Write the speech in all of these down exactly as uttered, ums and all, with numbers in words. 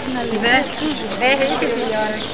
την άλλη. Δεν, δεν είχε τηλεόραση.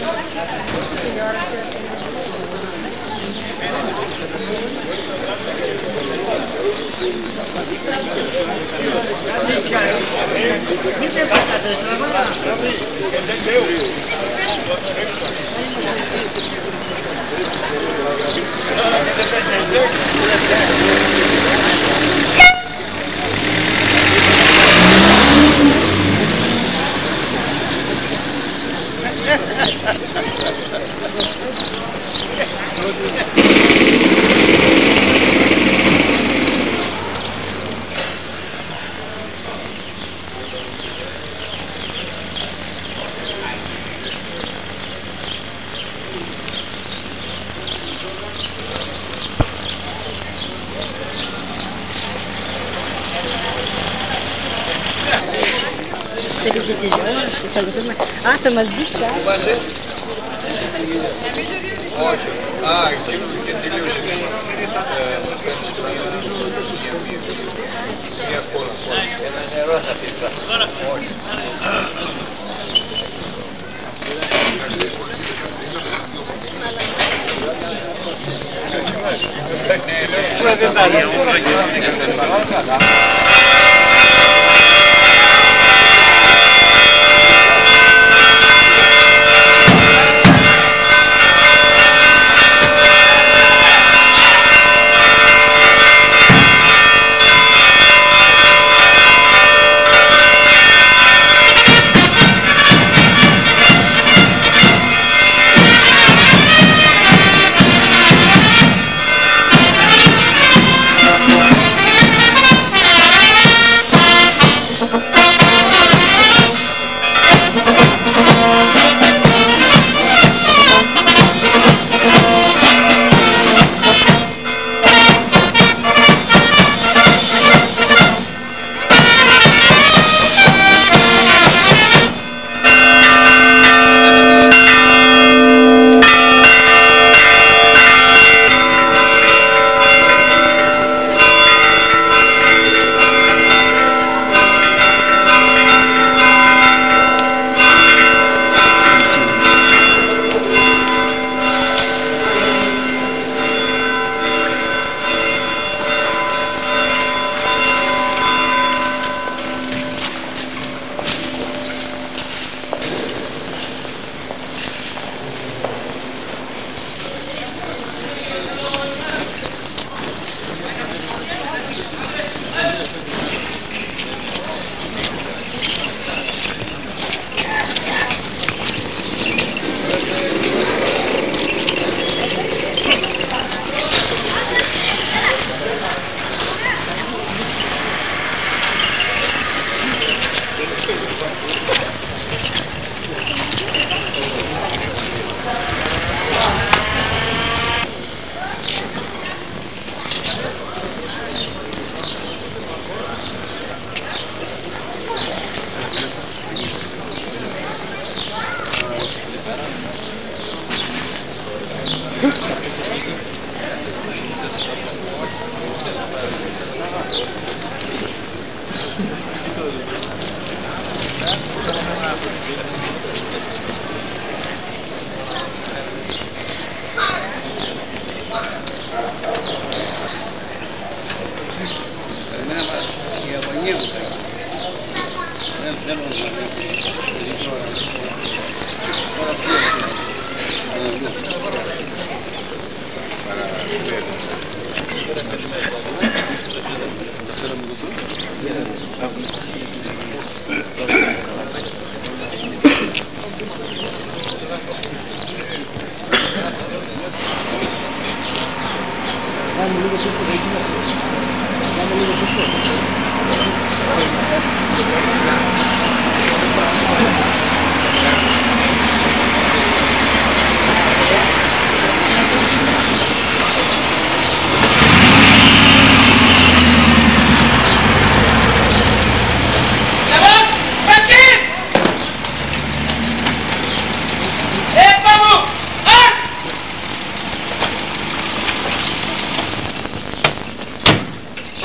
Σπίτι και τηλεόραση, θα το δούμε. Α, θα μας δείξει. Θυμάσαι? Όχι. Α, εκείνο και τελείωσε. Μια κόλλα. Ένα νερό θα πεις. Όχι.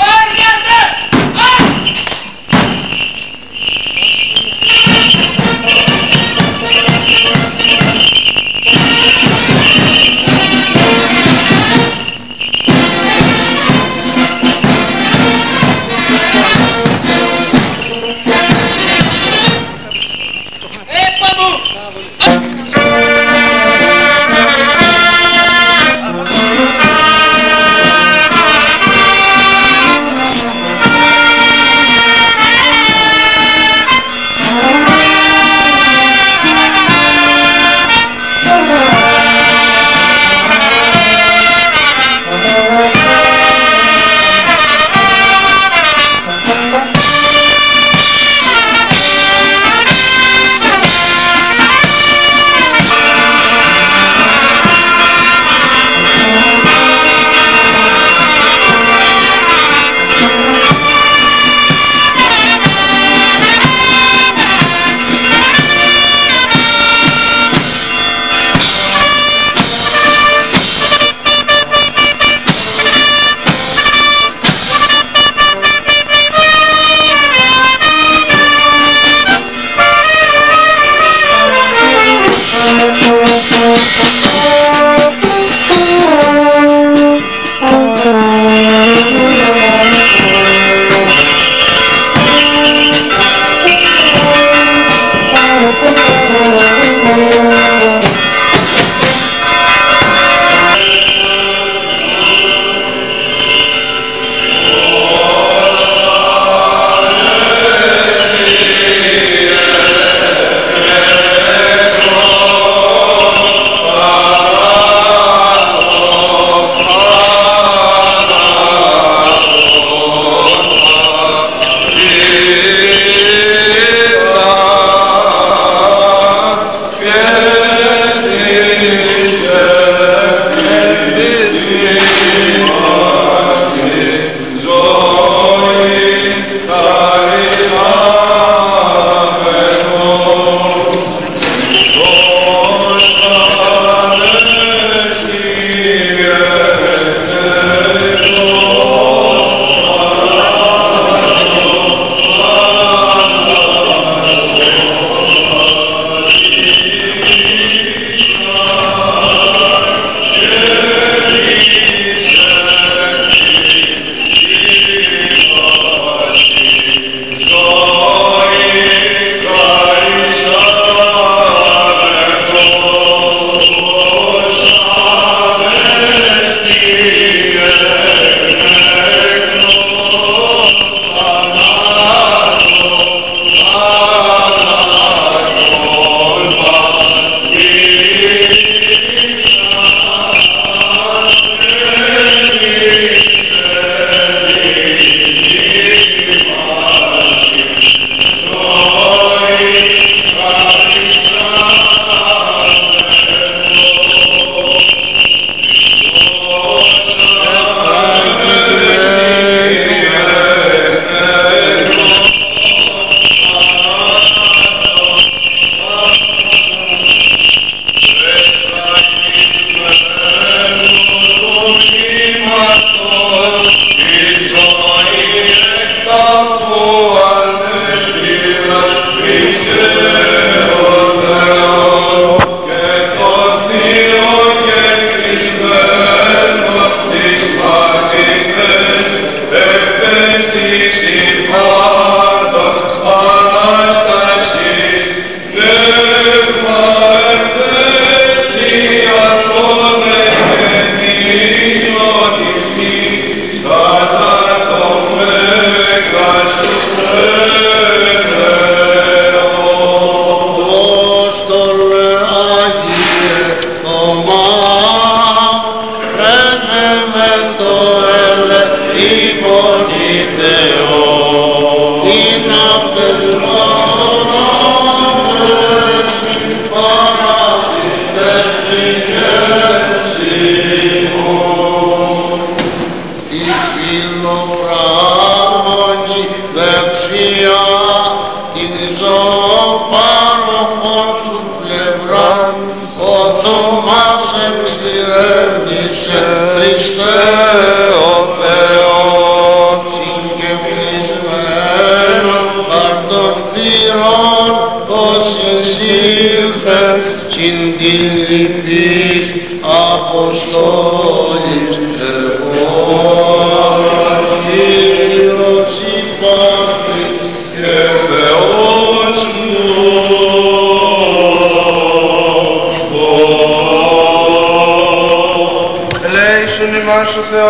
Hey!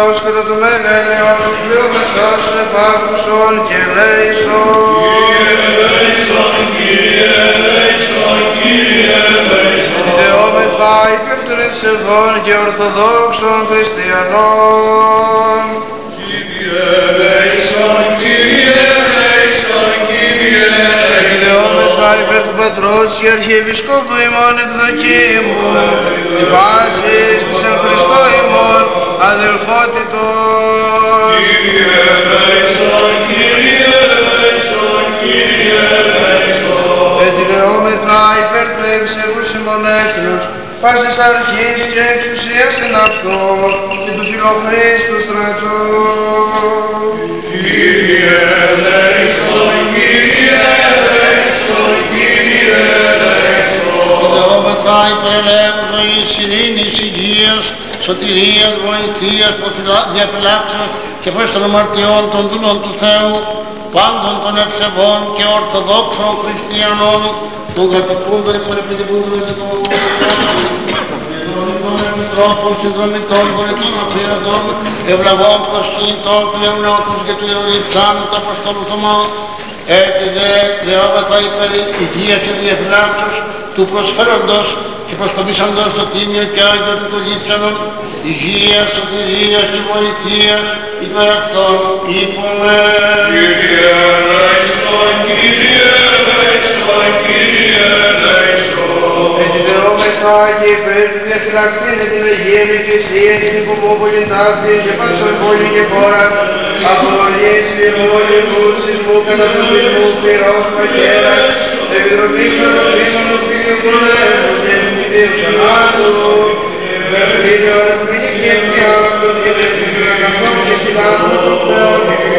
Θεός κατά το μέγα ελαιός σου πλέομεθά σου επάκουσον και ελέησον. Κύριε ελέησον, Κύριε ελέησον, Κύριε ελέησον. Δεόμεθα υπέρ των ευσεβών και ορθοδόξων χριστιανών. Κύριε ελέησον, Κύριε ελέησον, Κύριε ελέησον. Δεόμεθα υπέρ του Πατρός και Αρχιεπισκόπου ημών Ευδοκίμου, η πάσης της εν Χριστώ ημών αδελφότητος. Κύριε ελέησον, Κύριε ελέησον, Κύριε ελέησον. Ετιδεόμεθα υπέρ του ευσεβούς ημών έθνους, πάσης αρχής και εξουσίας εν αυτό και του φιλοχρήστου στρατού. Κύριε ελέησον, Κύριε ελέησον, Κύριε ελέησον. Ετιδεόμεθα υπέρ ελέγχου ζωής, ειρήνης, υγείας, σωτηρίας, βοηθείας, διαφυλάξεως και προς των αμαρτιών των δούλων του Θεού, πάντων των ευσεβών και ορθοδόξων χριστιανών, των κατοικούντων υπολοιπιδικούντων και των επιτρόπων, συνδρομητών, χωριτών, αφιερωτών, ευλαβών, προσκυνητών, του Ιερονότους και του Ιερολιψάνου, του Αποστόλου Θωμά, έτσι δε δεόμεθα υπέρ υγείας και διαφυλάξεως του προσφέροντος και προσκομίσαντος το τίμιο και άγιο του το λείψανον, υγείας, σωτηρίας και βοηθείας υπέρ αυτών είπαμε. Κύριε ελέησον, Κύριε ελέησον, Κύριε ελέησον. Ετιδεόμεθα και υπέρ του διαφυλαχθήνε την Αγία Εκκλησία και την υπομόπολην ταύτην και πάσον πόλη και χώρα, απολύς, φυρμού, λιμού, σεισμού, καταφυντισμού, πυρός, παγέρας, επιδρομής οροφήμων, οφείλιου πολέμου και επιδίου θανάτου, Βερβίδιο, επίνη και ευδιάρωτο και δεξιπλή αγαθών και συλλάβων των Θεών,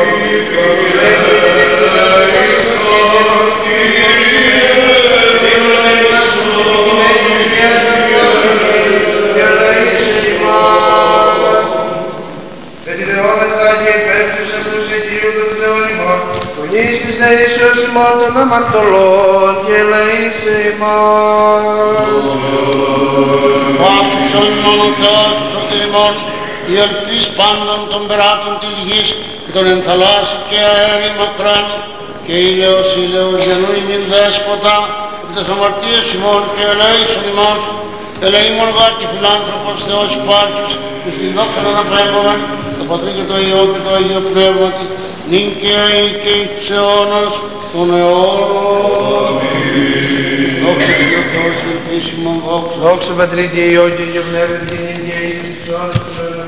Ετιδεόμεθα και υπέρ τους αυτούς Αγίου των Θεών ημών, φωνής της δεήσεως ημών των αμαρτωλών και ελεήσε ημάς. Άκουσον ημών ο Θεός ο σωτηριμών, η ελπίς πάντων των περάτων της γης και των ενθαλάσσι και αέρι μακράν και ήλαιος ήλαιος γενού ημίν δέσποτα επί τες αμαρτίες ημών και ελέησον ημάς. Ελεήμων βάρκη φιλάνθρωπος Θεός υπάρχεις και στην δόξα να αναπέμπομεν το Πατρί και το Υιό και το Αγίο Πνεύματι νυν και αεί και εις αιώνας των αιώνων. Δόξα Τί ο Θεός και ελπίσιμον δόξα. Δόξα Πατρί και Υιό και Αγίο Πνεύματι νυν και αεί και εις αιώνας των αιώνων.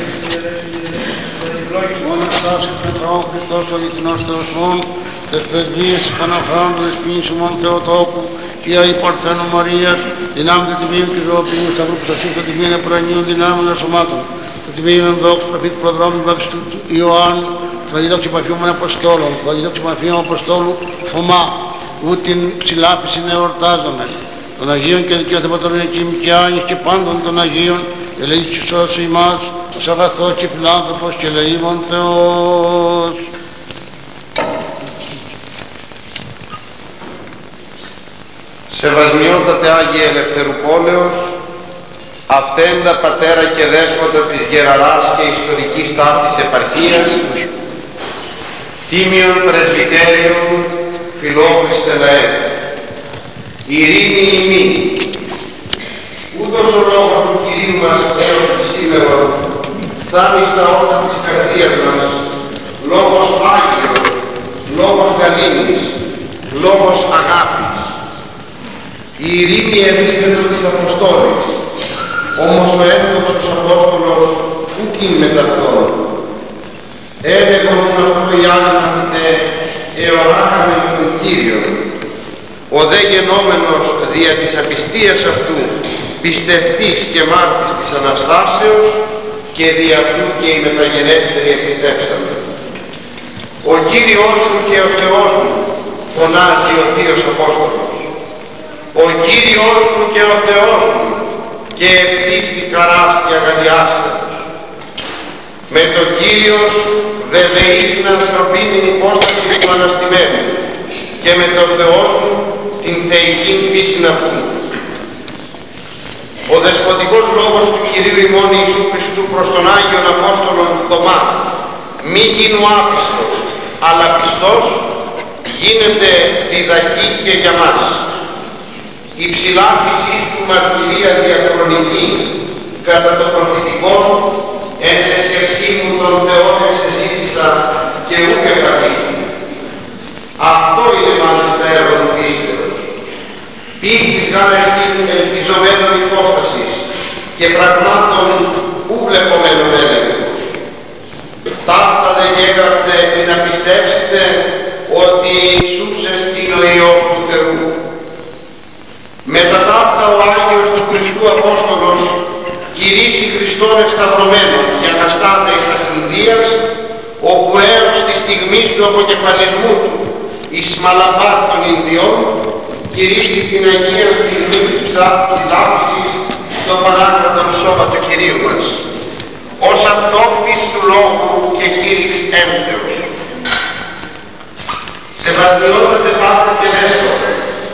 Μόνα Στάση Πετρών Χριστός ο αληθινός Θεός μόν, τες πρεσβείες της Παναχράντου δεσποινήσιμον Θεοτόκου και η Παρθένου Μαρίας, δυνάμει του Τιμίου και Ζωοποιού, Σταυρού Προστασίου, το Τιμίου Επουρανίου, δυνάμει των σωμάτων, το Τιμίου Ενδόξου, προφήτη προδρόμου Βαπιστού Ιωάννου, το Αγιδόξου Παφιούμεν Αποστόλων, το Αγιδόξου Παφιούμεν Αποστόλου Θωμά, ούτιν ψηλάφισιν εορτάζομεν, των Αγίων και δικαιοθεπατών εκείνων και Άγιους και πάντων των Αγίων, ελεήσεις όσοι ημάς, ως αγαθός και φιλάνθρωπος και ελεήμων Θεός. Σεβασμιότατε Άγιε Ελευθερουπόλεως, αυθέντα πατέρα και δέσποτα της Γεραράς και ιστορικής ταύτης επαρχίας, τίμιον πρεσβυτέριον φιλόχριστε λαέ, ειρήνη ημί, ούτως ο λόγος του Κυρίου μας έως τη σήμερα, φτάνει στα όντα της καρδίας μας, λόγος Άγιος, λόγος γαλήνης, λόγος αγάπης. Η ειρήνη επίθετο της Αποστόλης, όμως ο ένδοξος Απόστολος ουκ είναι μετ' αυτόν. Έλεγον αυτό οι άλλοι μαθητέ, εωράκαμε τον Κύριον. Ο δε γενόμενος δια της απιστίας αυτού, πιστευτής και μάρτης της Αναστάσεως, και δι' αυτού και οι μεταγενέστεροι επιστέψαμε. Ο Κύριος μου και ο Θεός μου, φωνάζει ο Θείος Απόστολος. Ο Κύριος μου και ο Θεός μου, και επτίστη χαράς και αγαλιάσεως. Με το Κύριος βεβαιή την ανθρωπίνη υπόσταση του αναστημένου, και με το Θεός μου την θεϊκή φύση αυτού. ο δεσποτικός λόγος του Κυρίου ημών Ιησού Χριστού προς τον Άγιον Απόστολον Θωμά, μη γίνου άπιστος, αλλά πιστός, γίνεται διδαχή και για μας. Η ψηλά φυσής του μαρτυρία διαχρονική, κατά το προφητικό, εν εσκευσή μου των Θεών εξεζήτησα και ούκ επατήθη. Αυτό είναι μάλιστα έργο του πίστεως. Πίστης γάρεστην ελπιζομένων υπόστασης και πραγμάτων ου βλεπωμένων έλεγχος. Ταύτα δε γέγραφτε να πιστεύσετε ότι Ιησούς εστίν ο Υιός του Θεού. Μετά ταύτα ο Άγιος του Χριστού Απόστολος κηρύσσει Χριστόν εσταυρωμένος και αναστάται εις τα συνδίας, όπου έως τη στιγμή του αποκεφαλισμού του εις Μαλαμπάρ των Ινδιών κηρύσσει την Αγία στιγμή της ψηλάφισης στο Πανάκρατον σώμα του Κυρίου μας, ως αυτόφης του λόγου και κήρυξ έμπτεως. Σεβασμιότατε Πάτερ και Δέσποτε,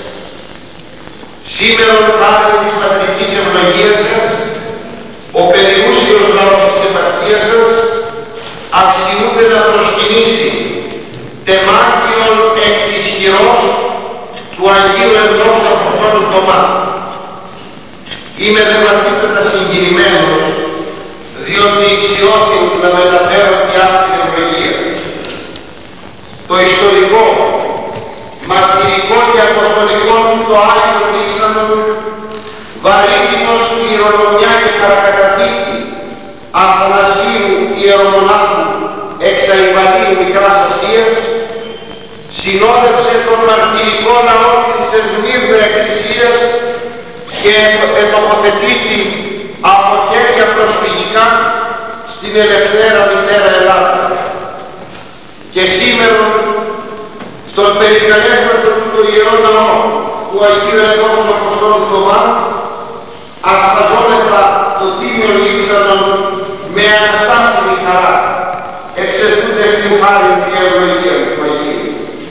σήμερα χάρη της πατρικής ευλογίας σας, ο περιούσιος λαός της επαρχίας σας αξιούται να προσκυνήσει τεμάχιον εκ της χειρός του Αγίου Ενδόξου Αποστόλου Θωμά. Είμαι δε βαθύτατα συγκινημένος, διότι ηξιώθην να μεταφέρω τη αυτή ευλογία. Το ιστορικό, μαρτυρικό και αποστολικό μου το Άγιο Νίξανον, βαρύτιμος κληρονομιά και παρακαταθήκη Αθανασίου Ιερομονάχου εξ Αϊβαλίου Μικράς Ασίας, συνόδευσε τον μαρτυρικό λαό της Εσμύρνου Εκκλησίας και ετοποθετήθη από χέρια προσφυγικά στην ελευθέρα μητέρα Ελλάδα. Και σήμερα στον περικαλέστατο του το Ιερό Ναό του Αγίου Ενδόξου Αποστόλου Θωμά ασπαζόμεθα το τίμιο λείψανον με αναστάσιμη χαρά, εξαιρούντες την χάρη και ευλογία του Αγίου.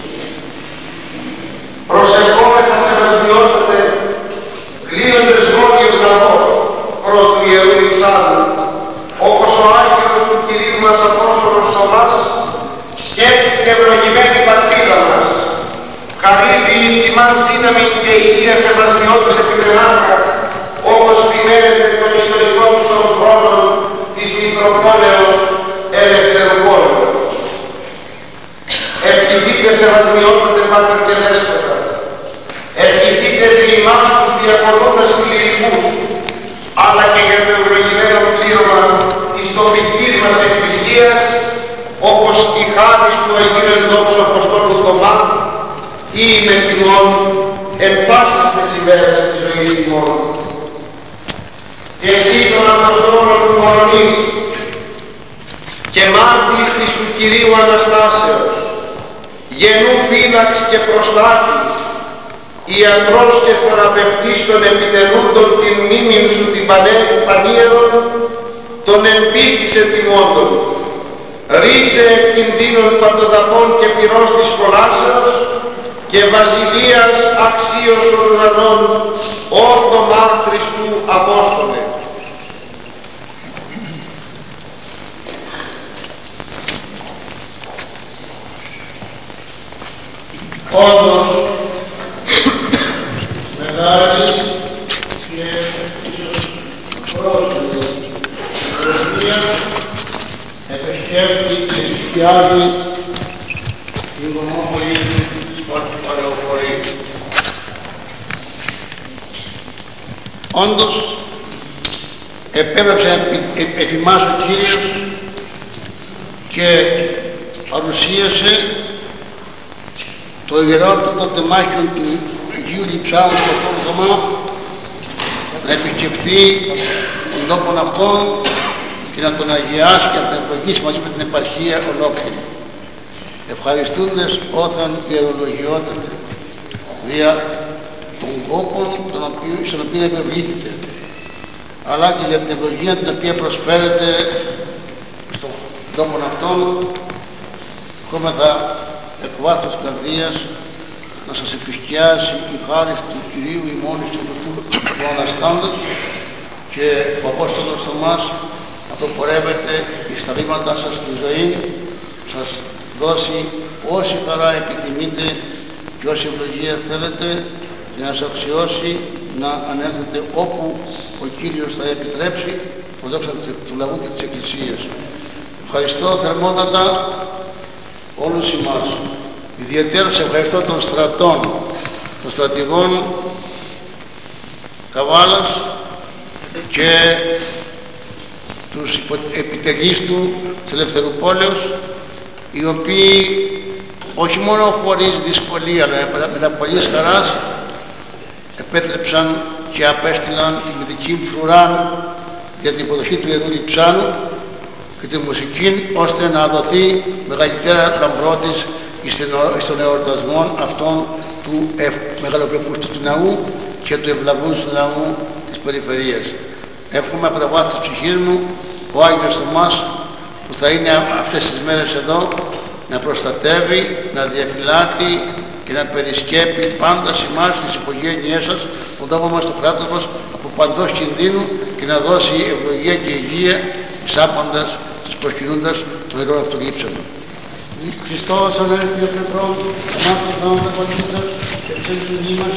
Προσευχόμεθα σεβασμιότατε, κλείνοντες γόνιος λαός πρώτου Ιερού Λειψάνου, όπως ο Άγιος του Κυρίου μας Απόστολος Θωμάς σκέφτει την ευλογημένη πατρίδα μας, χαρίζει εις ημάς δύναμη και υγεία σεβασμιότατε πικρενάρχα, όπως ποιμένεται των ιστορικών των χρόνων της Μητροπόλεως Ελευθεροπόλεως. Ευχηθείτε σεβασμιότατε Πάτερ και Δέσποτα, ευχηθείτε σε ημάς τους διακονούντας κληρικούς, αλλά και για το ευλογημένο πλήρωμα της τοπικής μας εκκλησίας, όπως η χάρις του Αγίου Ενδόξου Αποστόλου Θωμά, ή με τιμών εν πάσης τις ημέρες της ζωής ημών. Και εσύ των Αποστόλων κορονής και μάρτυς της του Κυρίου Αναστάσεως, γενού φύλαξ και προστάτης, ιατρός και θεραπευτής των επιτελούντων την μνήμην σου την πανίερον, των εν πίστης ετοιμόντων, ρίσε κινδύνων παντοδαπών και πυρός της κολάσεως και βασιλείας αξίως των ουρανών, ο Θωμά Χριστού Απόστολε. Όντως, μεγάλη και πρόσφατη ευλογία επισκέπτει και συστιάζει την ομόφωνη παρεοφορή. Όντως, επέβρεψε εφημάς ο Κύριος και παρουσίασε το ιερότατο τεμάχιο του Αγίου Λειψάνου του Αποστόλου Θωμά να επισκεφθεί τον τόπον αυτόν και να τον αγιάσει και να τον ευλογήσει μαζί με την επαρχία ολόκληρη, ευχαριστούντες όταν ιερολογιότατε δια των κόπων στον οποίο επευλήθητε, αλλά και για την ευλογία την οποία προσφέρετε στον τόπον αυτόν. Ευχόμεθα εκ βάθους καρδίας να σας επισκιάσει η χάρις του Κυρίου ημών του Χριστού του Αναστάντος και ο Απόστολος Θωμάς αποπορεύεται στα βήματά σας στη ζωή, σας δώσει όση χαρά επιθυμείτε και όση ευλογία θέλετε για να σας αξιώσει να ανέλθετε όπου ο Κύριος θα επιτρέψει το δόξα του λαού και της Εκκλησίας. Ευχαριστώ θερμότατα όλους εμάς. Ιδιαίτερα ευχαριστώ των στρατών, των στρατηγών Καβάλας και τους επιτελείς του της Ελευθερουπόλεως, οι οποίοι όχι μόνο χωρίς δυσκολία αλλά με τα πολλής χαράς επέτρεψαν και απέστειλαν τη μυθική φρουρά για την υποδοχή του Ιερού Λειψάνου και τη μουσική ώστε να δοθεί μεγαλύτερα λαμπρότης στον εορτασμό αυτών του μεγαλοπρεπούς του ναού και του ευλαβούς του ναού της περιφερείας. Εύχομαι από τα βάθη της ψυχής μου ο Άγιος Θωμάς που θα είναι αυτές τις μέρες εδώ να προστατεύει, να διαφυλάτει και να περισκέπει πάντα σε εμάς, στις οικογένειές σας, τον τόπο μας, το κράτος μας, από παντός κινδύνου και να δώσει ευλογία και υγεία εισάποντας, τους προσκυνούντας τον αιρώνα αυτού Λείψανο. Χριστός ανέλθει ο Πετρών, αμάρτης νόμος τα κονίτας και ψεύτην μας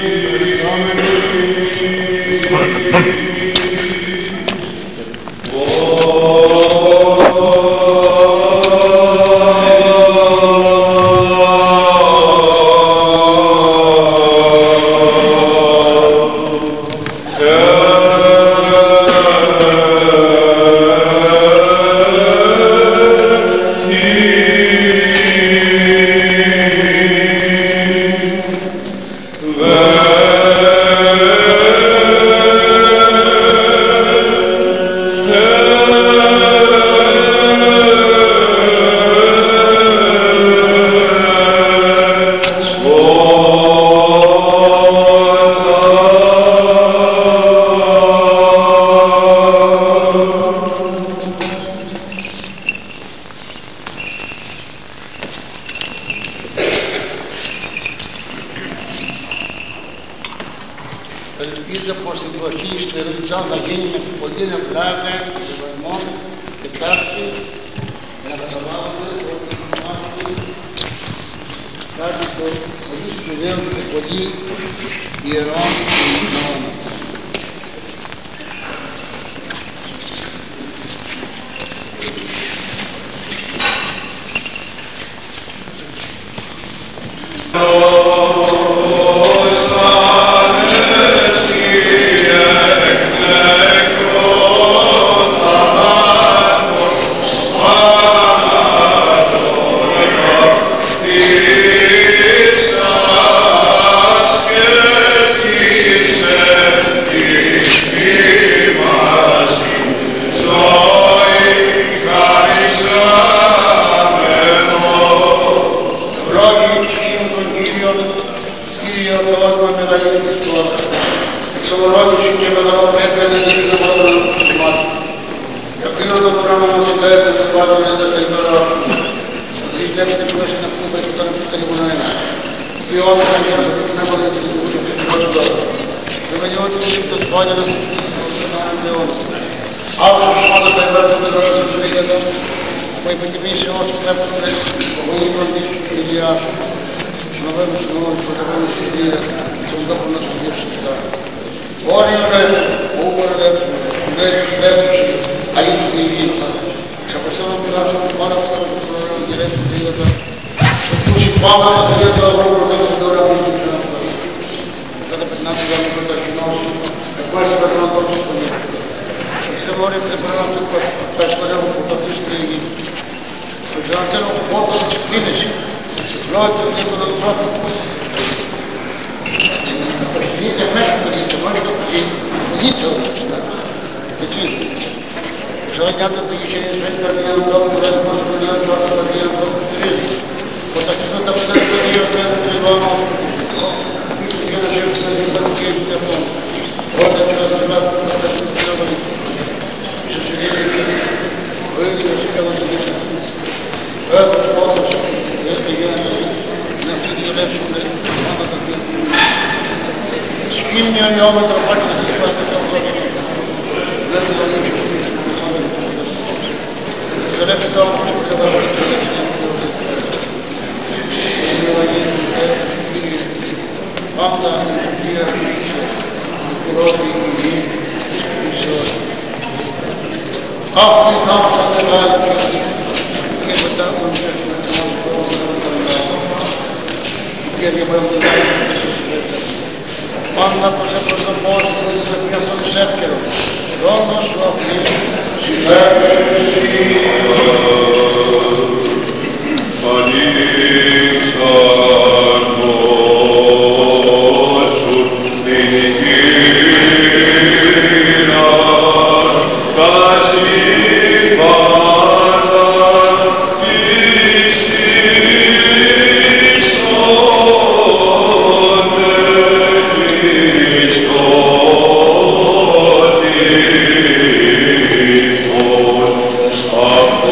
ελπίζω πως η εκδοχή του Ιερού Λειψάνου θα γίνει με πολύ ευλάβεια και σεβασμό και τάξη για να καταλάβουμε ότι υπάρχει κάτι το πολύ σπουδαίο και πολύ ιερό νόμο. Σκύμνιο ιόμετρο πάλι να σας είπατε καθόλου. Πάντα πως επροσωπώς και τις ευχές των ευσεύκαιρων. Δόμος σου αυτής, συλλέψεις Of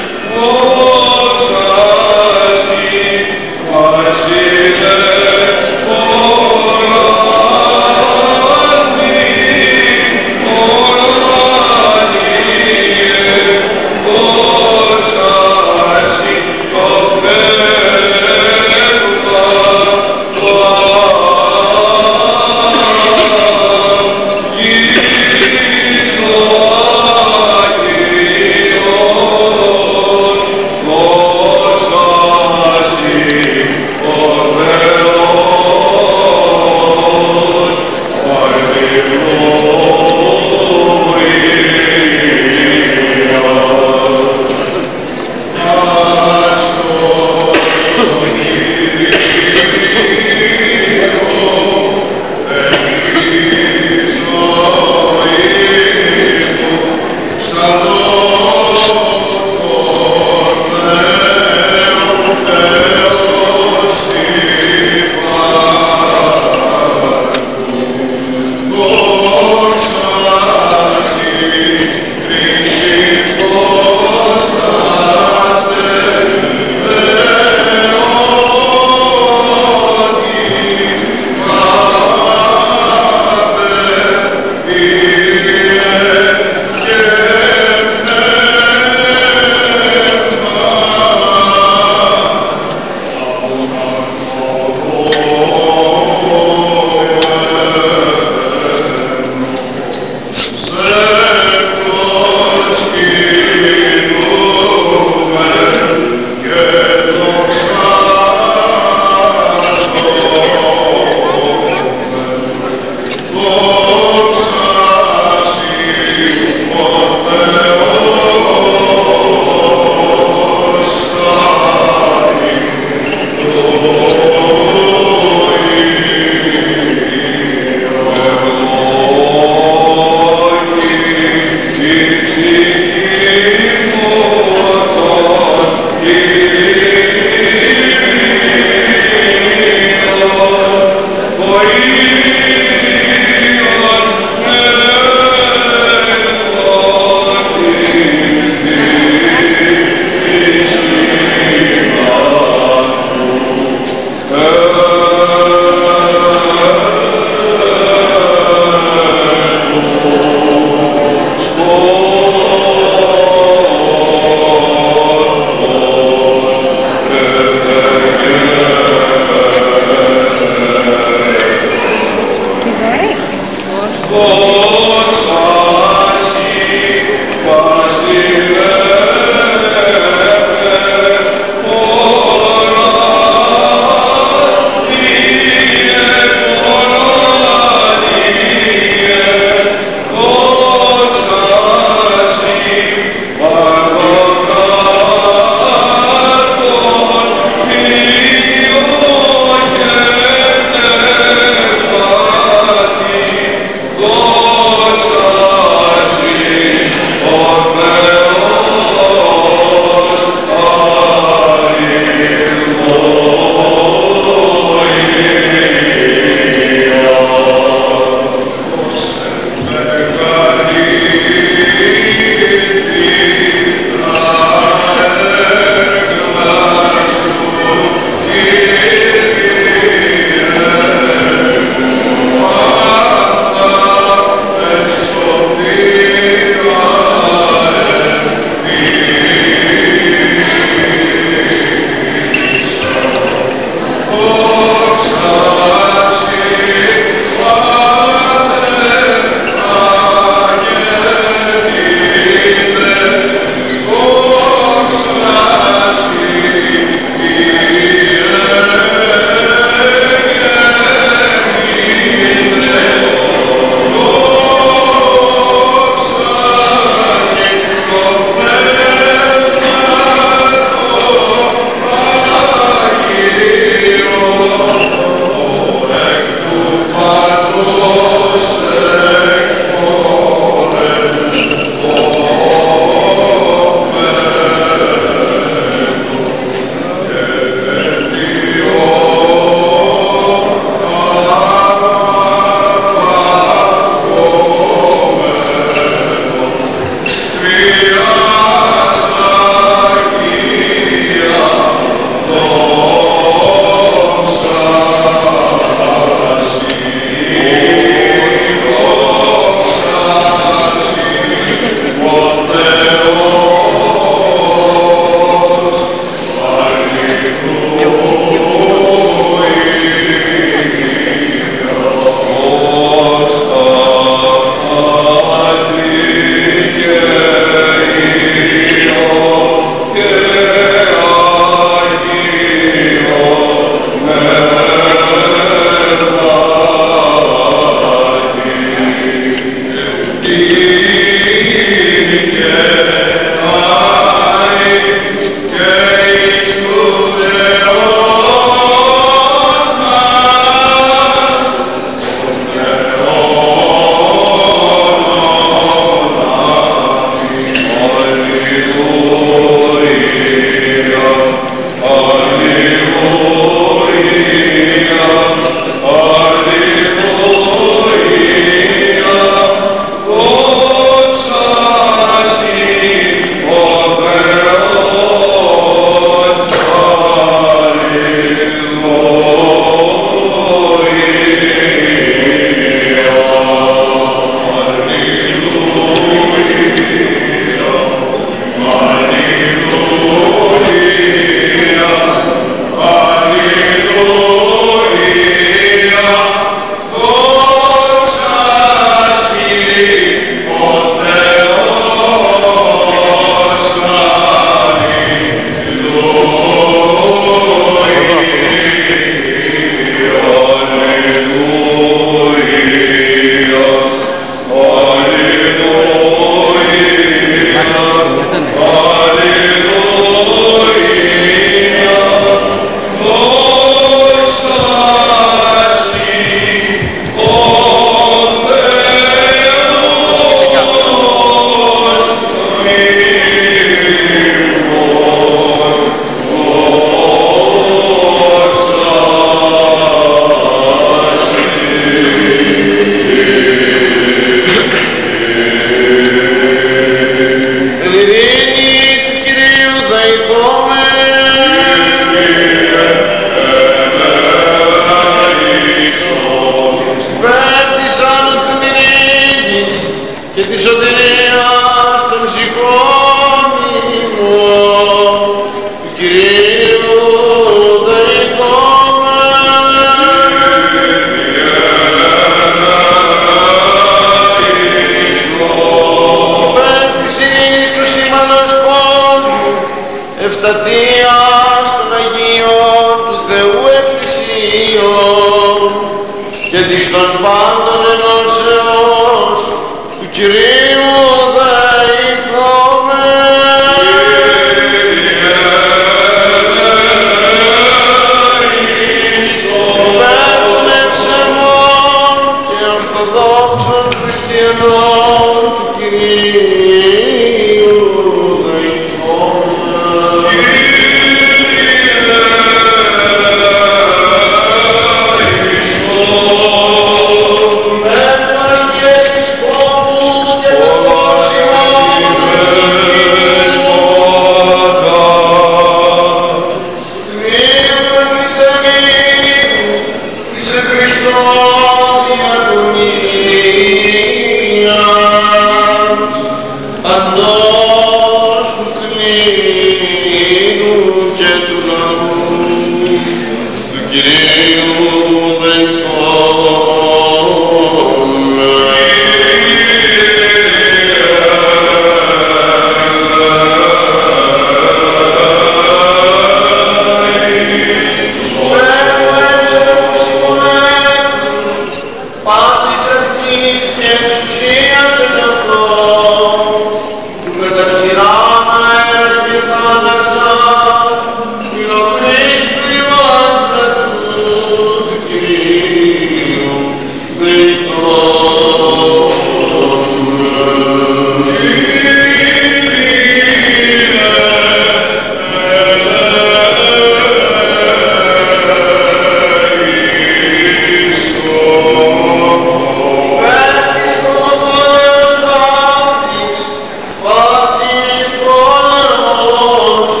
Βάσεις πόλεμος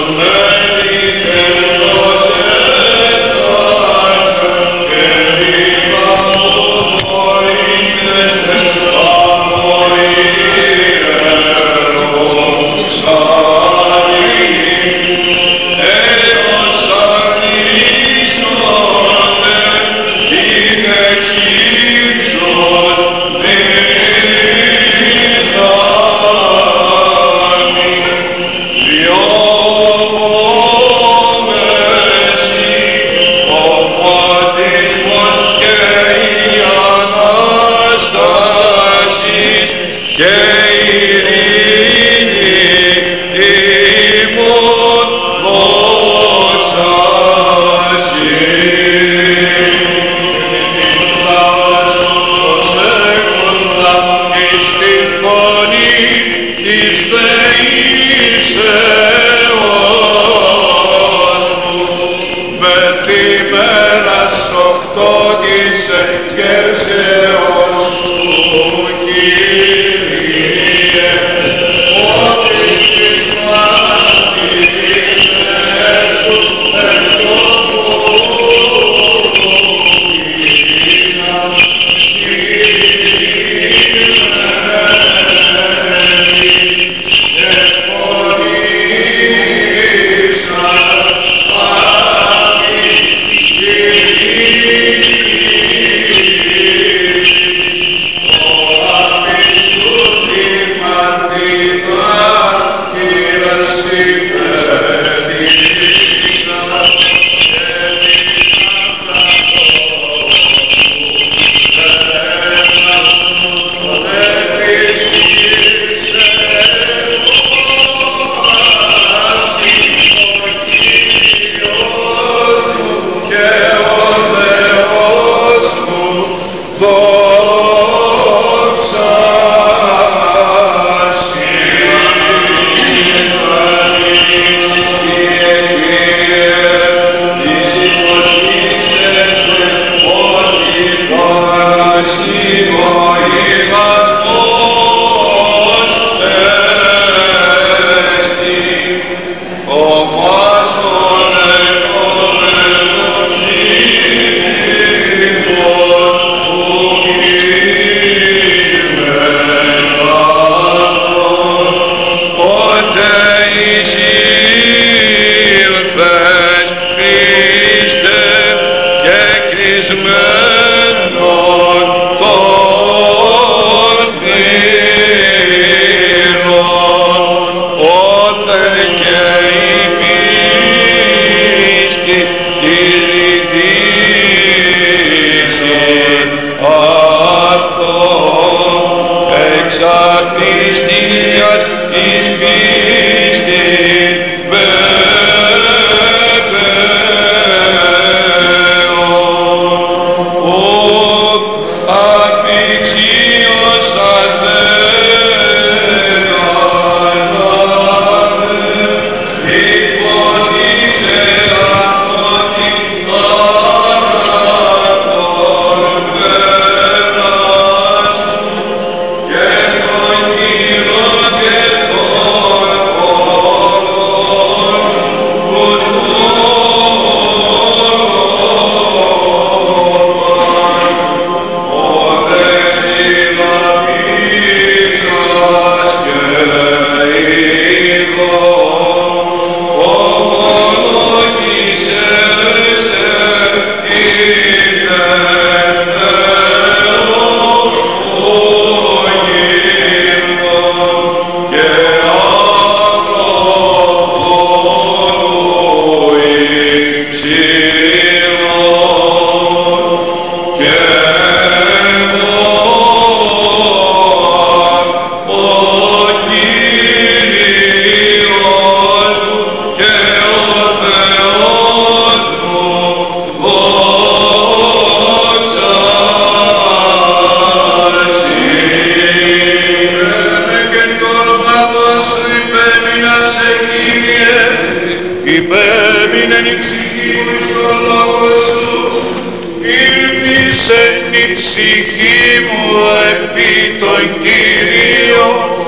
ψυχή μου επί τον Κύριο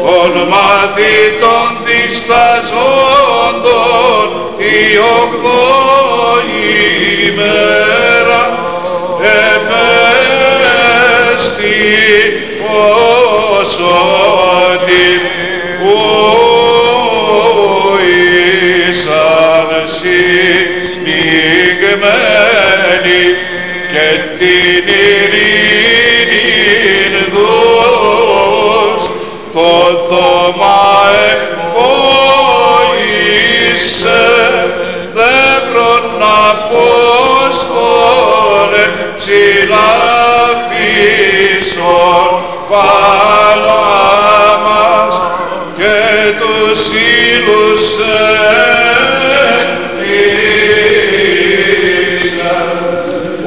των μαθητών δισταζόντων η ογδόη ημέρα επέστη ως ότι ήσαν συνηγμένοι και την ειρήνην δώσ' το θώμα εμπόησε δεύρον Απόστολε ψηλαφίσον Παλάμας και τους ήλους έφτιαξε ο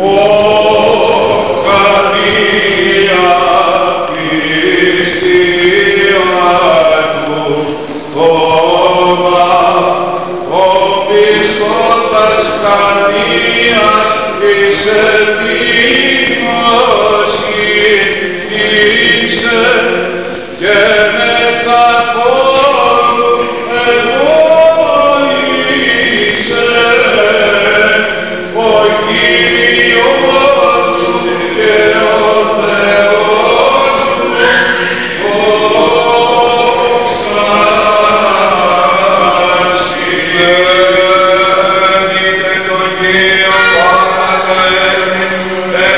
καλία πιστία του κόμμα ο πιστώτας καρδίας της ελπίμος ήρθε και μετά πόνου εγώησε ο Κύριος σου και ο Θεός σου δόξα συγγέννητε το Κύριο Παναγέννη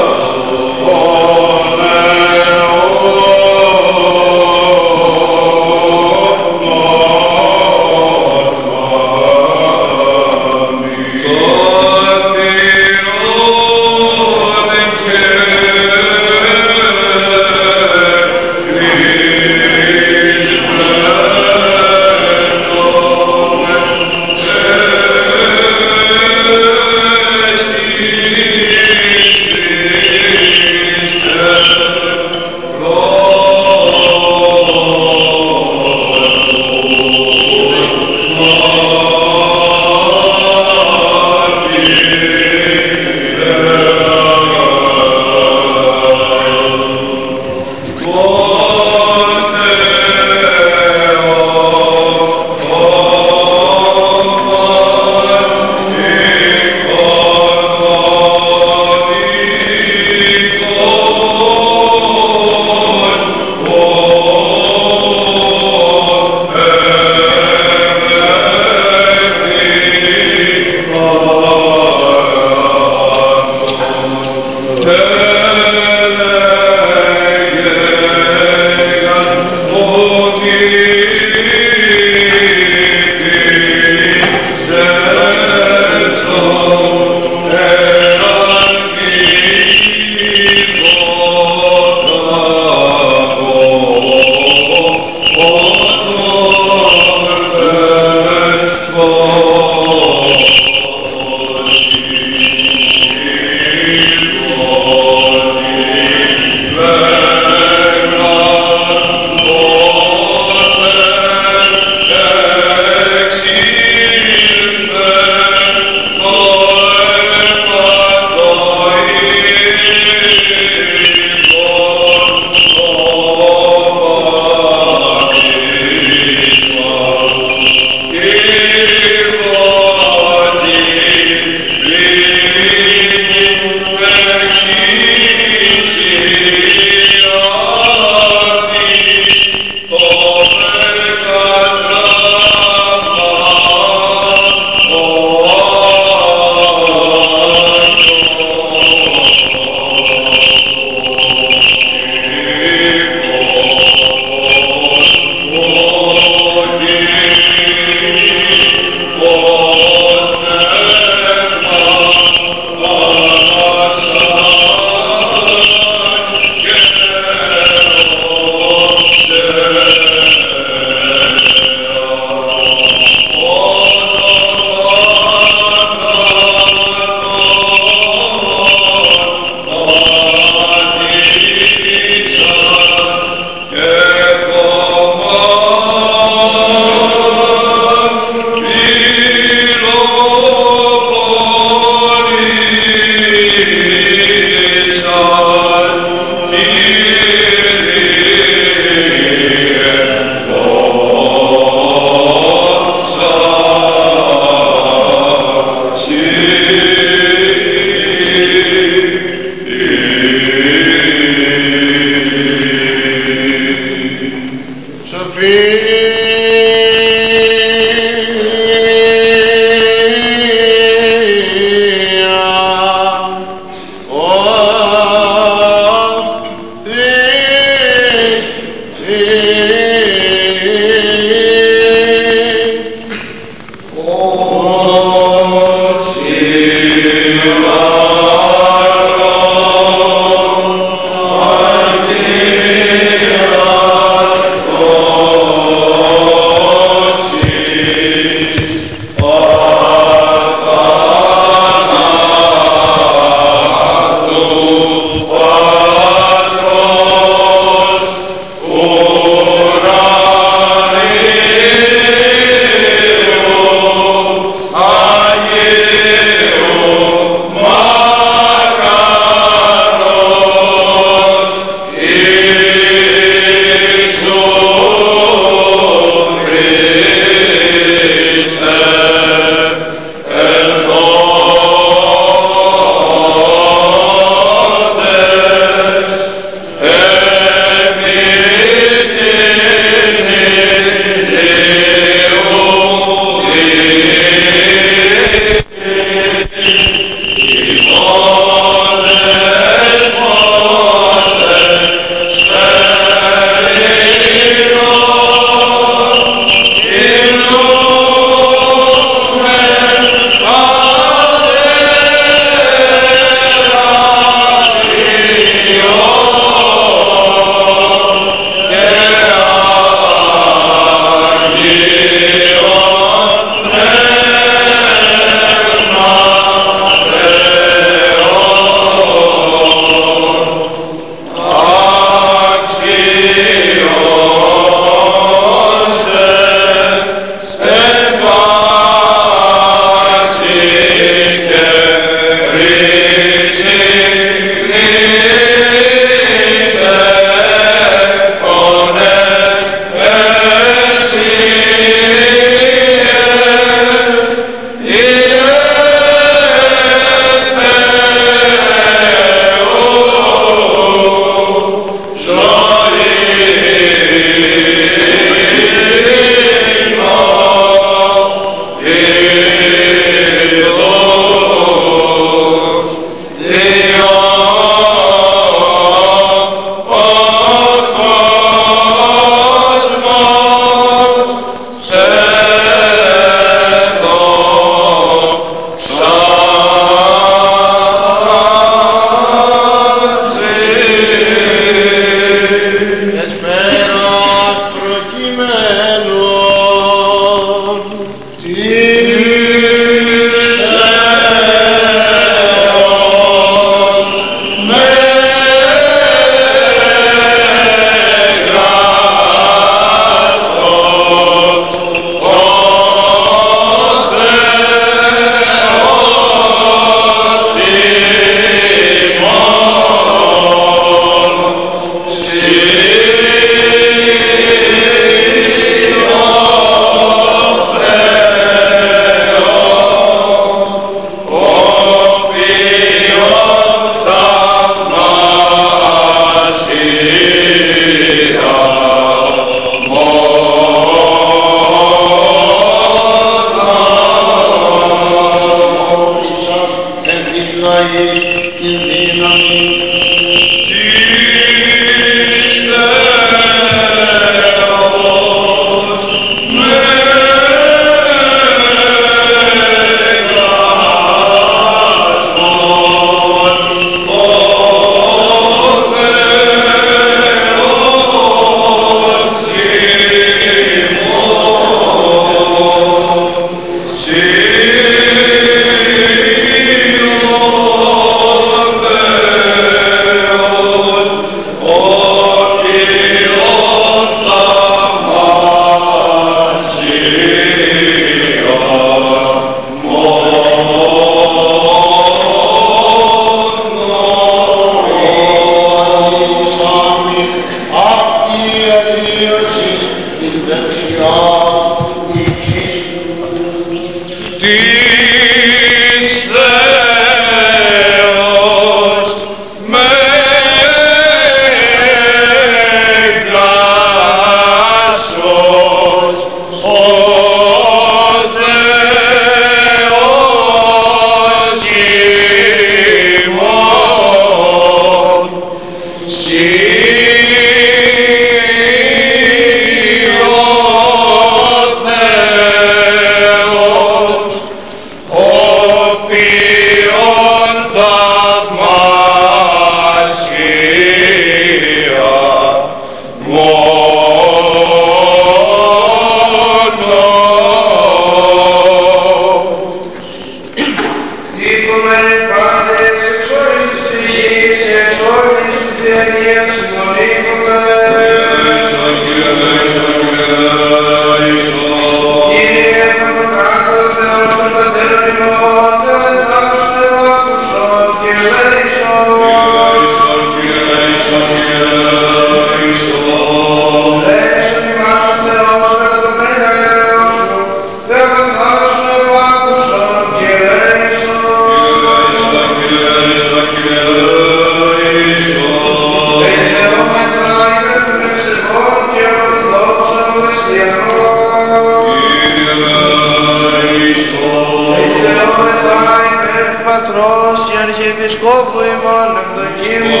Αρχιεπισκόπου ημών ευδοκίμου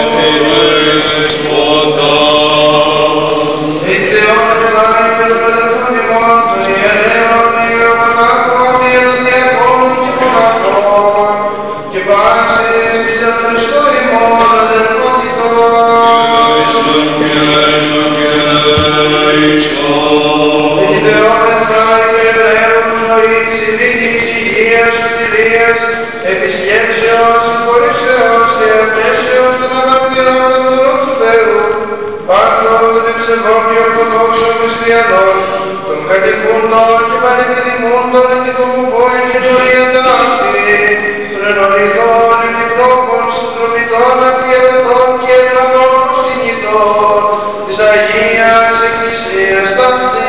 ιδεόμεθα υπέρ παιδερφών ημών των ιερέων ιερομονάχων, ιεροδιακόνων και μοναχών και πάσης της εν Χριστώ ημών αδελφότητων. Ιδεόμεθα υπέρ ελέγχου ζωής, ειρήνης, υγείας, σωτηρίας, επισκέψεως, συγχωρήσεως, διαθέσεως των αγαπητών των δωρών του Θεού, πάντων των ευσεβών και ορθοδόξων χριστιανών, των κατοικούντων και πανεπιδημούντων εν τη Θωμοπόλη και δωρията αυτή, των ενωρητών, επιτρόπων, συνδρομητών, αφιερωτών και ευλαβών προσκυνητών, της Αγίας Εκκλησίας ταύτης.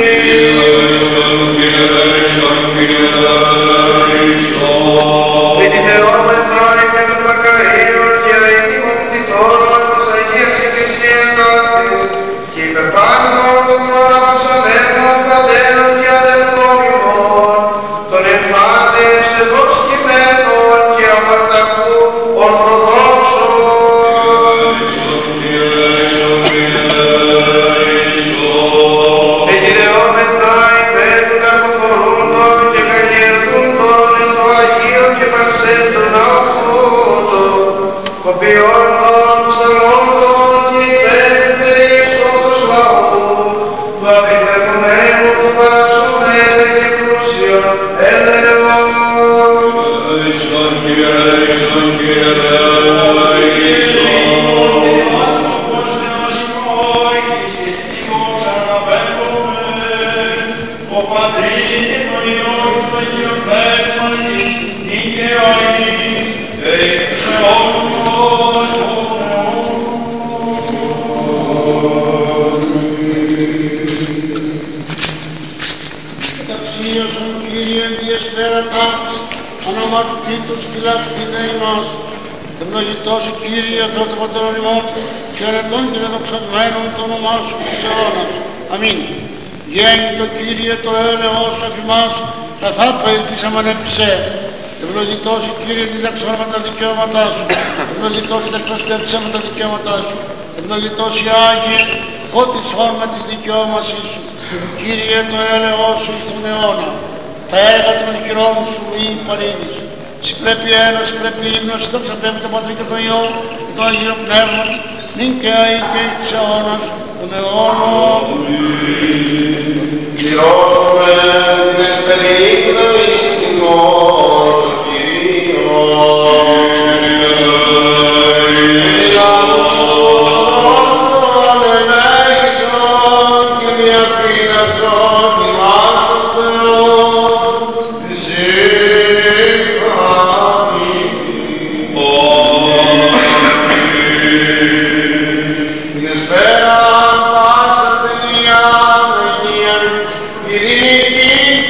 Ιδεόμεθα υπέρ των μακαρίων και αητήμων κτητόρων της Αγίας Εκκλησίας ταύτης και υπέρ πάντων των προαναπαυσαμένων πατέρων και αδελφών ημών, των εμφάδων ευωσκημένων και αμαρτακού ορθοδόξων. Ιδεόμεθα υπέρ των κακοφορούντων και καλλιεργούντων εν το Αγίο και παρσέντων αοχούντων, κοπιόντων, ψαλόντων και υπέρ του Ιησούς λαού, του απειπεδουμένου, του παρασωμένου και πλούσιον έλεον. Καταξίωσον Κύριε εν τη εσπέρα ταύτη, αναμαρτήτως φυλαχθήνε ημάς. Ευλογητός ο Κύριε Θεός των Πατέρων ημών, και αρετών και δεδοξασμένων το όνομά σου της αιώνας. Αμήν. Γέννητο Κύριε το έλεος αφ' ημάς, καθά περιτήσαμεν επισέ. Ευλογητός ο Κύριε διδαξόν με τα δικαιώματά σου. Ευλογητός διδαξωστέτησέ με τα δικαιώματά σου. Ευλογητός η Άγιε, φώτισόν με τις δικαιώμασής σου. Κύριε το έλεος σου εις τον αιώνα. Τα έργα των χειρών σου ή παρήδης. Συκλέπει ένας, συκλέπει ύμνος, δόξα πρέπει το Πατρί και το Υιό και το Αγίο Πνεύμα, νυν και αεί και εις αιώνας των αιώνων. Κυρώσουμε την εσπερινή πνοή στην ημών των Κυρίων. Ελεησόν, ελέησον και διαφύλαξον ημάς ως Θεός, εσύ την εσπέρα πάσα τελεία, ειρηνική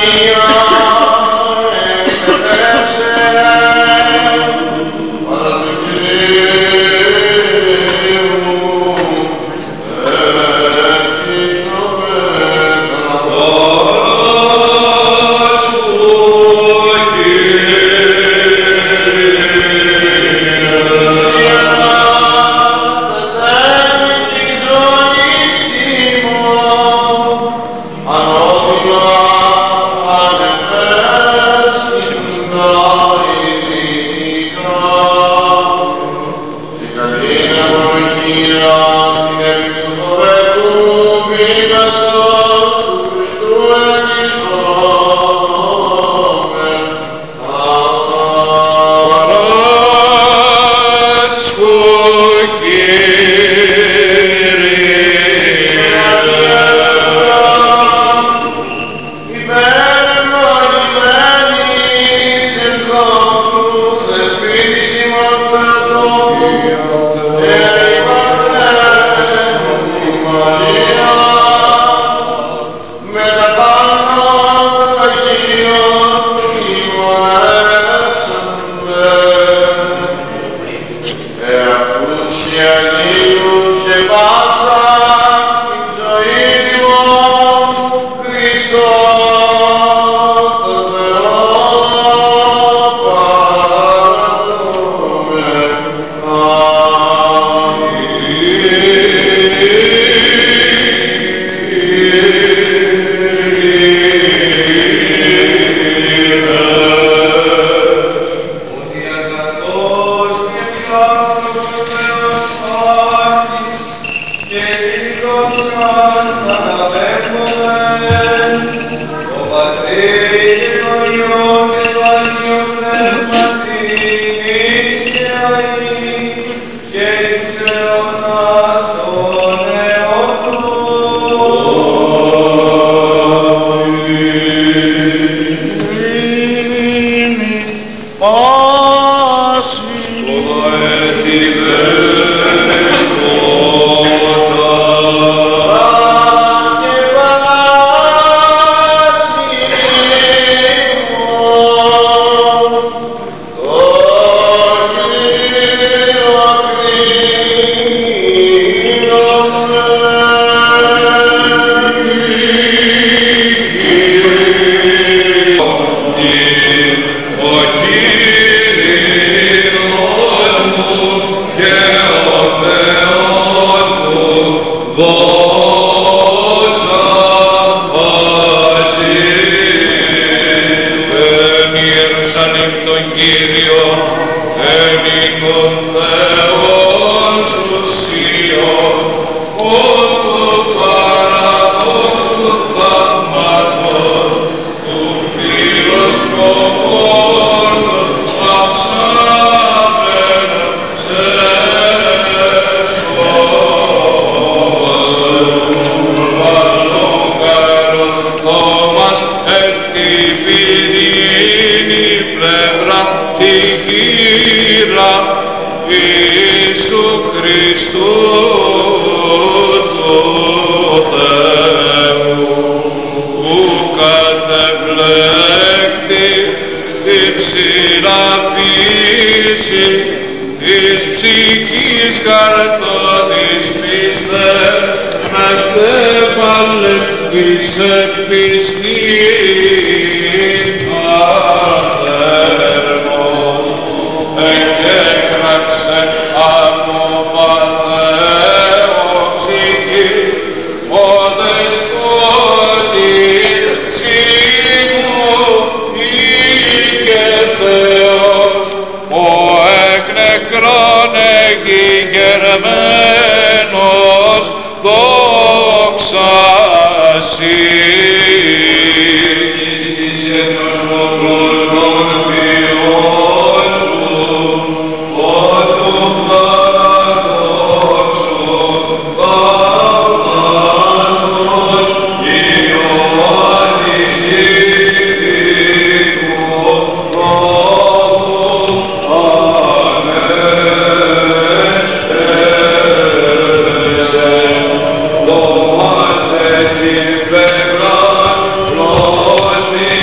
Lord,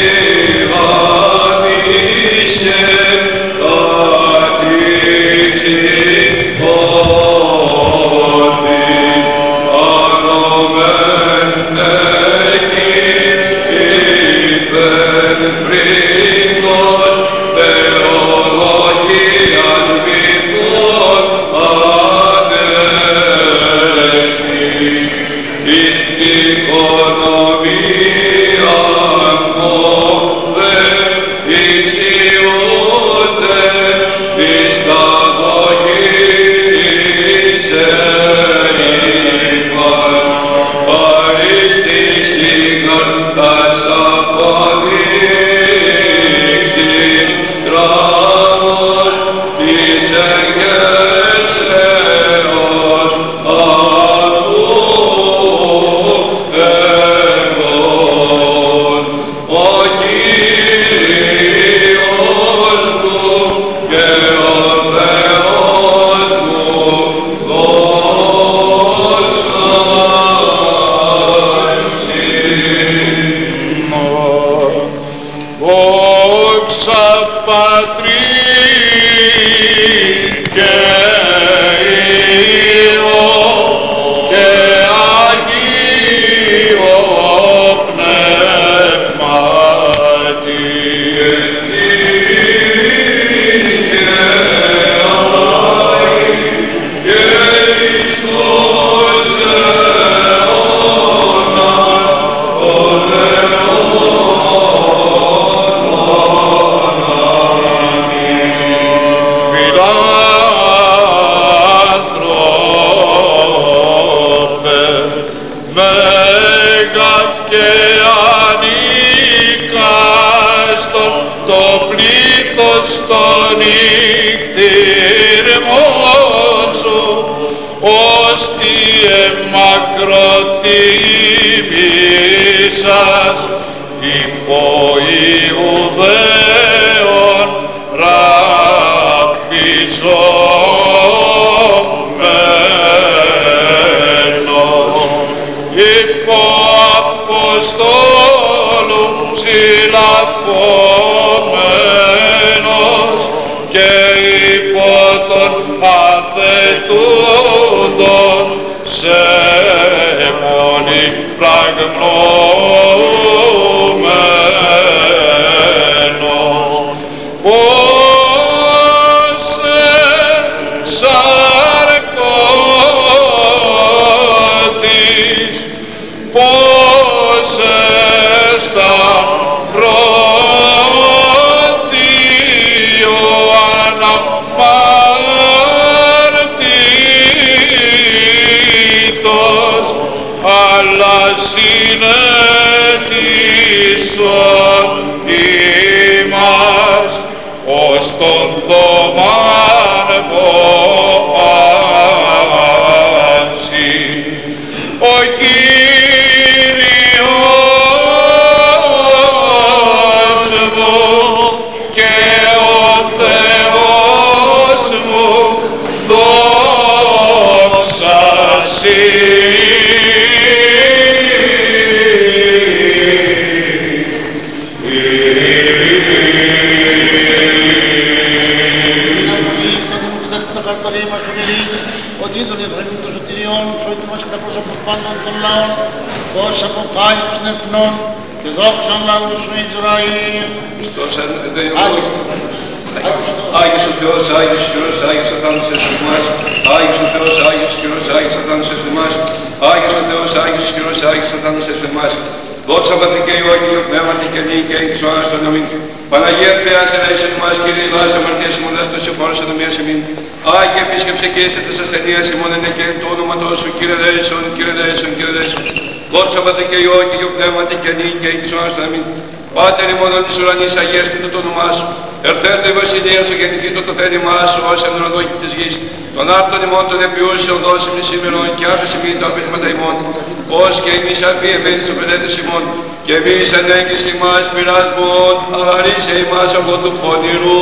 Πάτερ ημών της ουρανής, αγιαστήτω το όνομά σου. Ερθέτω η βασιλεία σου, γεννηθήτω το θέλημά σου, ως εν ουρανόκη της γης. Των άρτων ημών των επιούσεων δώσει μη σήμερον και άφησε μη τα πείσματα ημών. Ως και εμείς αφή εφέτης ο πελέτης ημών. Και εμείς ανέγγιση ημάς πειρασμών, αρίσε ημάς από του πονηρού.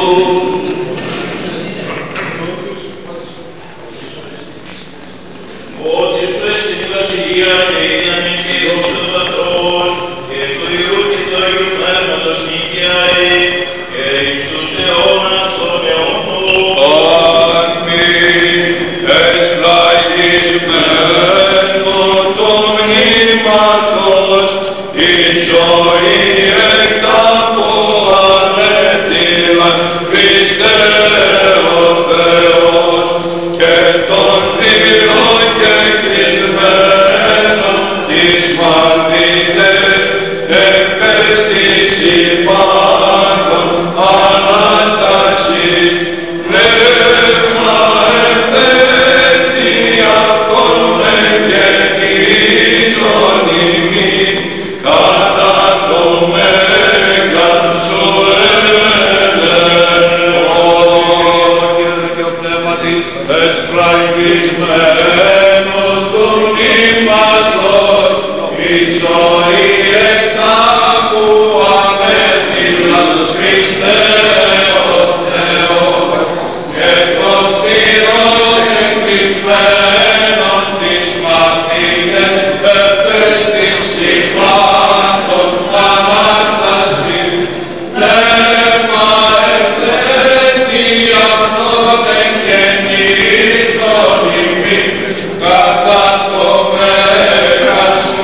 Ότι σου έστειν η βασιλεία και η δύναμη και η δόξα του Πατρός και του Υιού και του Αγίου Πνεύματος νικιαεί και εις τους αιώνας των αιώνων. Αμήν. Εσπλαγισμένο το μνήματος, η ζωή εκ τα που ανέτειλαν Χριστέ. της μαθητές, επέστης υπάντων Ανάστασης, πνεύμα ευθέτη αυτόν εγκαινίζον ημί, κατά το μέγαν σου ελεύθερον. Και ο πνεύματι εσφραγισμένον του νήματος, η ζωή εκάπου ανέτειλας Χριστέ ο Θεός, και των θυρών εκκλεισμένων της μαθητές, επέστης υπάντων Ανάστασης, πνεύμα ευθέτη αυτόν εγκαινίζον ημί, κατά το μέγαν σου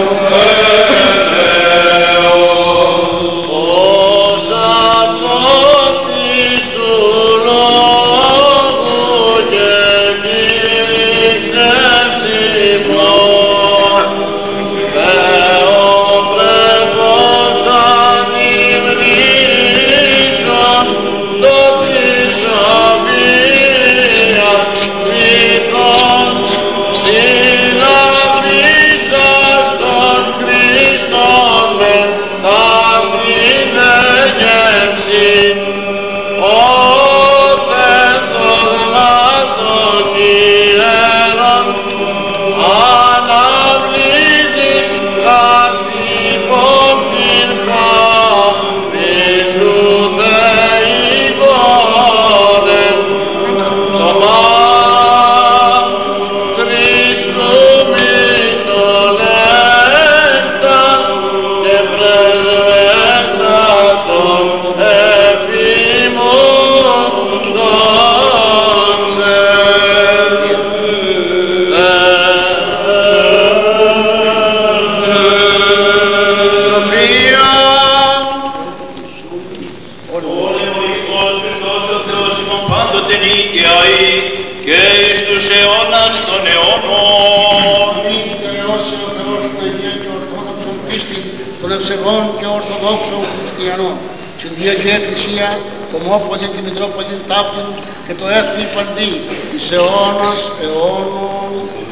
έλεος. Ως απόφτης του λόγου γεννήθηκες ημών, Θεοπρεπώς ανυμνήσος το της σοφίας βυθών, συναπήσας τον Χριστόν με θαύμην εγεύσιν, όθεν δογμάτων ιερών, αναβλήτης καθηκόν την χάρη σου Θεηγόρεν, σωμά Χριστού μητολέντα και πρεσβεύτα των εφήμων των Σοφία. Ο Λεωικός Χριστός ο Θεός ημών πάντοτε νίκαιαί και εις τους αιώνας των αιώνων. Αμήν. Θεός ο Θεός που εγγύε και ορθόδοξον πίστη των ευσεβών και ορθοδόξων χριστιανών, στην Διακή Εκκλησία, Ομόπολη και Μητρόπολη ταύτην και το έθνη παντή, εις αιώνας αιώνων.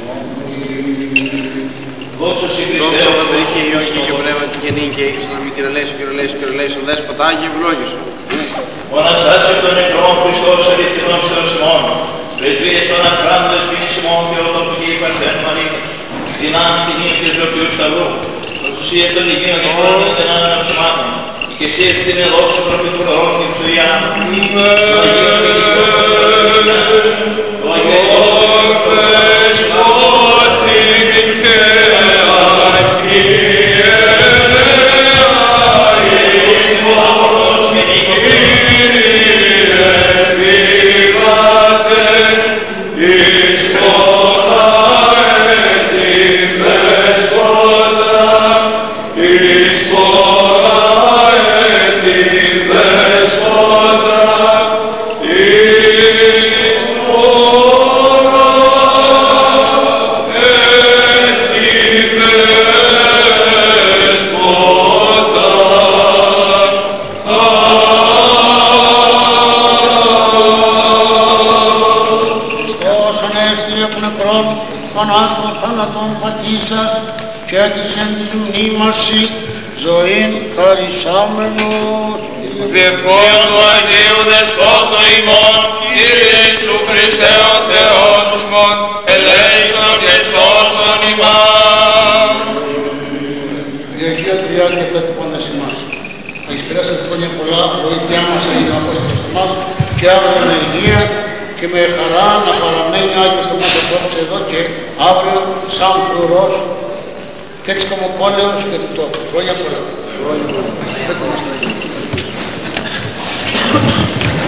Δόξα σοι Χριστέ, Δόξα Πατρί και Υιό και Αγίου Πνεύματι και νυν και εις να μην κυρελέησον, κυρελέησον, κυρελέησον, Δέσποτα Άγιε ευλόγησον. ο Αναστάσης εκ των νεκρών Χριστός αληθινός Θεός ημών, πρεσβείες των ακράντες ποινής ημών Θεοτόπου και υπαρθέν Μαρίκας, δυνάμει την ύλη και ζωοποιού σταυρού, προσουσίες των Υγείων και των δυνάμεων αυσωμάτων, και εσύ ευθύνε δόξα προφήτου Θεών και του Ιάννου, των Αγίων και της το θανάτων θάνατον πατήσας και της εν της μνήμασι ζωήν χαρισάμενος. Διευκόν του Αγίου Δεσπότου ημών, Κύριε Ιησού Χριστέ ο Θεός ημών, ελέησον και σώσον ημάς. Η Αγία Τριάδη ευλογώντας ημάς. Να εις περάσετε χρόνια πολλά, βοήθειά μας έγινε ο Απόστολος εμάς και αύριο με υγεία και με χαρά να παραμένει ο Άγιος Θεός απόψε εδώ και αύριο σαν φρουρός και της Κομοπόλεως και του τόπου. Χρόνια πολλά.